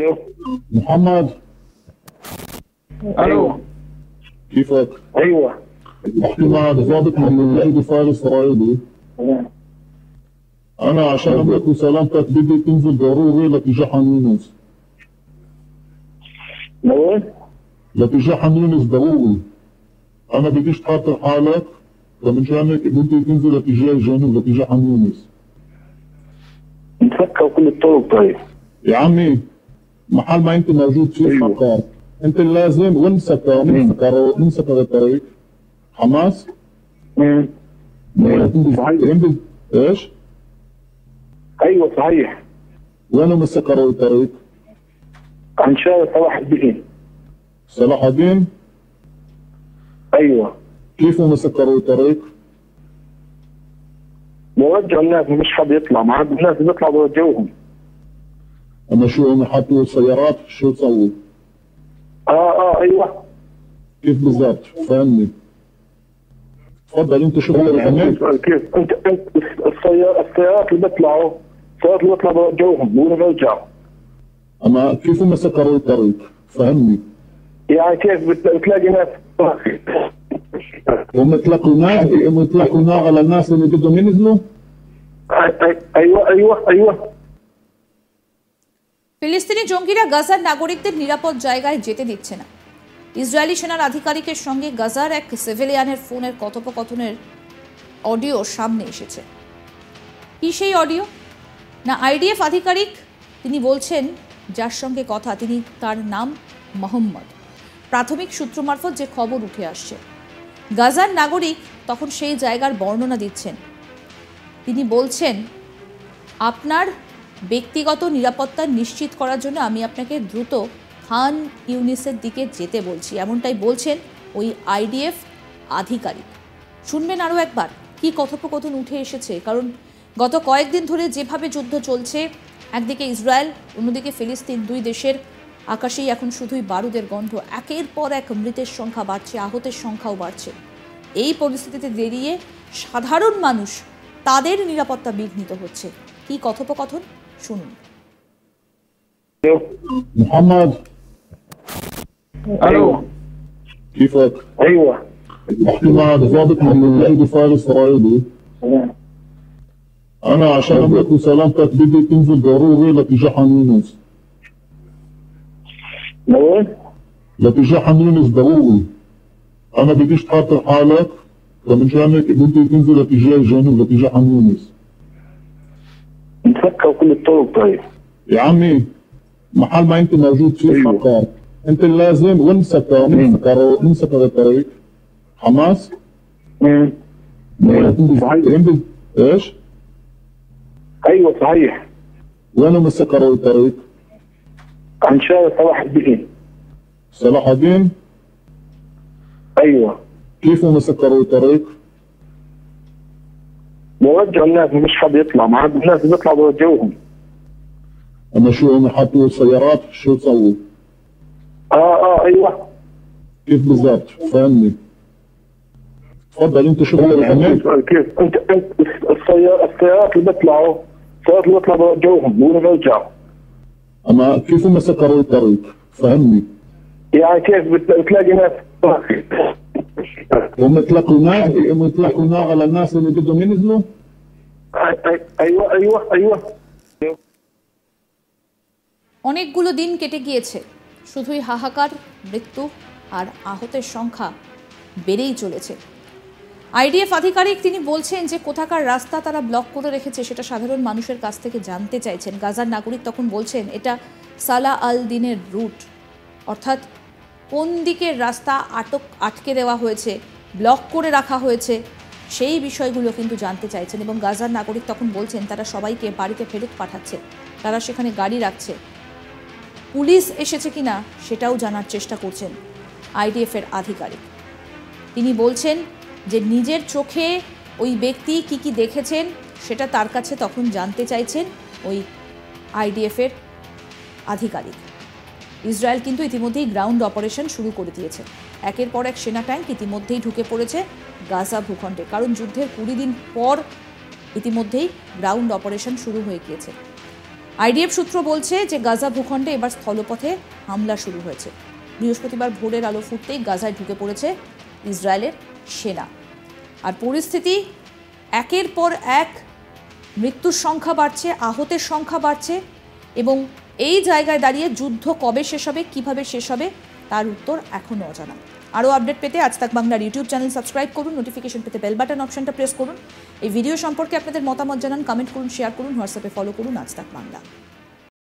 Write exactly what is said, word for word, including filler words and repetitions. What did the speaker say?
محمد. ايوه كيفك؟ ايوه احكي مع ضابط من الدفاع الاسرائيلي. انا عشان املك سلامتك بدي تنزل ضروري لاتجاه حان يونس. لوين؟ لاتجاه حان يونس ضروري. انا بديش تخاطر حالك، فمن هيك بدي تنزل لاتجاه الجنوب لاتجاه حان يونس. نفكر كل الطرق. طيب يا عمي محل ما انت موجود فيه أيوة. خطر. انت لازم وين سكر؟ مين سكر؟ مين سكر الطريق؟ حماس؟ امم صحيح. ايش؟ ايوه صحيح. وين سكروا الطريق؟ عن شارع صلاح الدين. صلاح الدين؟ ايوه. كيف هم سكروا الطريق؟ بوجهوا الناس، مش حد يطلع، ما عاد الناس بيطلعوا بوجهوهم. اما شو هم حطوا السيارات؟ شو سووا؟ اه اه ايوه. كيف بالضبط؟ فهمني. تفضل انت شو بدك تعمل؟ كيف؟ انت انت السيارات السيارات اللي بيطلعوا السيارات اللي بيطلعوا بوجهوهم بيقولوا بيرجعوا. اما كيف هم سكروا الطريق؟ فهمني. يعني كيف بتلاقي ناس هم تلاقوا ناس هم تلاقوا نار على الناس اللي بدهم ينزلوا؟ ايوه ايوه ايوه. ফিলিস্তিনি জঙ্গিরা গাজার নাগরিকদের নিরাপদ জায়গায় যেতে দিচ্ছে না। ইসরায়েলি সেনার আধিকারিকের সঙ্গে গাজার এক সিভিলিয়ানের ফোনের কথোপকথনের অডিও সামনে এসেছে। কি সেই অডিও? না আইডিএফ আধিকারিক তিনি বলছেন, যার সঙ্গে কথা তিনি তার নাম মোহাম্মদ। প্রাথমিক সূত্র মারফত যে খবর উঠে আসছে, গাজার নাগরিক তখন সেই জায়গার বর্ণনা দিচ্ছেন। তিনি বলছেন, আপনার ব্যক্তিগত নিরাপত্তা নিশ্চিত করার জন্য আমি আপনাকে দ্রুত খান ইউনিসের দিকে যেতে বলছি, এমনটাই বলছেন ওই আইডিএফ আধিকারিক। শুনবেন আরও একবার কি কথোপকথন উঠে এসেছে, কারণ গত কয়েকদিন ধরে যেভাবে যুদ্ধ চলছে, একদিকে ইসরায়েল অন্যদিকে ফিলিস্তিন, দুই দেশের আকাশেই এখন শুধুই বারুদের গন্ধ। একের পর এক মৃতের সংখ্যা বাড়ছে, আহতের সংখ্যাও বাড়ছে। এই পরিস্থিতিতে দাঁড়িয়ে সাধারণ মানুষ তাদের নিরাপত্তা বিঘ্নিত হচ্ছে। কি কথোপকথন শুনুন। محمد. ايوه كيفك؟ ايوه احكي مع ضابط من الدفاع الاسرائيلي. انا عشان املك سلامتك بدي تنزل ضروري لاتجاه حان يونس. لوين؟ لاتجاه حان يونس ضروري. انا بديش تخاطر حالك، فمن هيك بدي تنزل لاتجاه الجنوب لاتجاه حان يونس. نفكر كل الطرق. طيب يا عمي محل ما انت موجود فيه أيوة. خطر. انت لازم وين سكر؟ مين سكر؟ مين سكر الطريق؟ حماس؟ امم صحيح. ايش؟ ايوه صحيح. وين هم سكروا الطريق؟ عن شارع صلاح الدين. صلاح الدين؟ ايوه. كيف هم سكروا الطريق؟ بوجهوا الناس، مش حد يطلع، ما عاد الناس بيطلعوا بوجهوهم. اما شو هم حطوا السيارات؟ شو سووا؟ اه اه ايوه. كيف بالضبط؟ فهمني. تفضل انت شو بدك تعمل؟ كيف؟ انت انت السيارات السيارات اللي بيطلعوا السيارات اللي بيطلعوا بوجهوهم بيقولوا بيرجعوا. اما كيف هم سكروا الطريق؟ فهمني. يعني كيف بتلاقي ناس هم تلاقوا نار هم تلاقوا نار على الناس اللي بدهم ينزلوا؟ ايوه ايوه ايوه. অনেকগুলো দিন কেটে গিয়েছে, শুধুই হাহাকার, মৃত্যু আর আহতের সংখ্যা বেড়েই চলেছে। আইডিএফ আধিকারিক তিনি বলছেন যে কোথাকার রাস্তা তারা ব্লক করে রেখেছে সেটা সাধারণ মানুষের কাছ থেকে জানতে চাইছেন। গাজার নাগরিক তখন বলছেন এটা সালাহ আল দিনের রুট, অর্থাৎ কোন দিকের রাস্তা আটক আটকে দেওয়া হয়েছে, ব্লক করে রাখা হয়েছে, সেই বিষয়গুলো কিন্তু জানতে চাইছেন। এবং গাজার নাগরিক তখন বলছেন তারা সবাইকে বাড়িতে ফেরত পাঠাচ্ছে, তারা সেখানে গাড়ি রাখছে, পুলিশ এসেছে কিনা সেটাও জানার চেষ্টা করছেন আইডিএফের আধিকারিক। তিনি বলছেন যে নিজের চোখে ওই ব্যক্তি কি কি দেখেছেন সেটা তার কাছে তখন জানতে চাইছেন ওই আইডিএফের আধিকারিক। ইসরায়েল কিন্তু ইতিমধ্যেই গ্রাউন্ড অপারেশন শুরু করে দিয়েছে। একের পর এক সেনা ট্যাঙ্ক ইতিমধ্যেই ঢুকে পড়েছে গাজা ভূখণ্ডে, কারণ যুদ্ধের কুড়ি দিন পর ইতিমধ্যেই গ্রাউন্ড অপারেশন শুরু হয়ে গিয়েছে। আইডিএফ সূত্র বলছে যে গাজা ভূখণ্ডে এবার স্থলপথে হামলা শুরু হয়েছে। বৃহস্পতিবার ভোরের আলো ফুটতেই গাজায় ঢুকে পড়েছে ইসরায়েলের সেনা। আর পরিস্থিতি একের পর এক, মৃত্যুর সংখ্যা বাড়ছে, আহতের সংখ্যা বাড়ছে এবং এই জায়গায় দাঁড়িয়ে যুদ্ধ কবে শেষ হবে, কিভাবে শেষ হবে তার উত্তর এখনও অজানা। আরও আপডেট পেতে আজ তাক বাংলার ইউটিউব চ্যানেল সাবস্ক্রাইব করুন, নোটিফিকেশন পেতে বেল বাটন অপশনটা প্রেস করুন। এই ভিডিও সম্পর্কে আপনাদের মতামত জানান, কমেন্ট করুন, শেয়ার করুন, হোয়াটসঅ্যাপে ফলো করুন আজ তাক বাংলা।